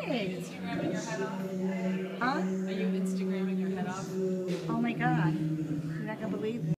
Hey. Instagramming your head off? Huh? Are you Instagramming your head off? Oh my God. You're not gonna believe